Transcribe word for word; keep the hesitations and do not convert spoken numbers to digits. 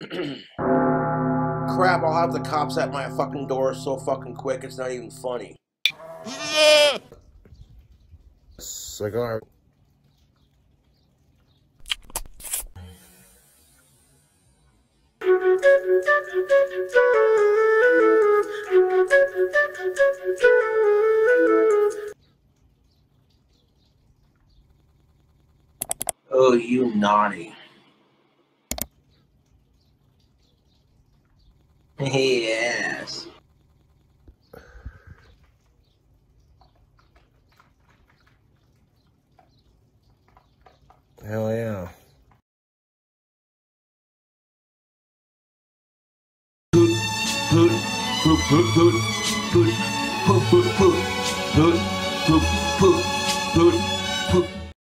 Crap, I'll have the cops at my fucking door so fucking quick, it's not even funny. Cigar. Oh, you naughty. Yes. Hell yeah. Hoot, hoot, hoot, hoot, hoot, hoot, hoot, hoot, hoot, hoot, hoot, hoot, hoot.